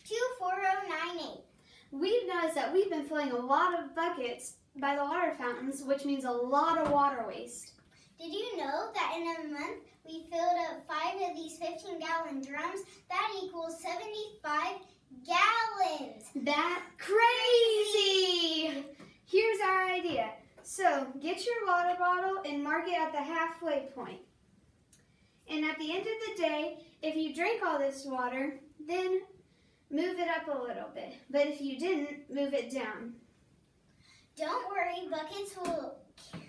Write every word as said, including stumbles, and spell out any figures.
two four zero nine eight. We've noticed that we've been filling a lot of buckets by the water fountains, which means a lot of water waste. Did you know that in a month we filled up five of these fifteen gallon drums? That equals seventy-five gallons. That's crazy! Here's our idea. So get your water bottle and mark it at the halfway point. And at the end of the day, if you drank all this water, then move it up a little bit. But if you didn't, move it down. Don't worry, buckets will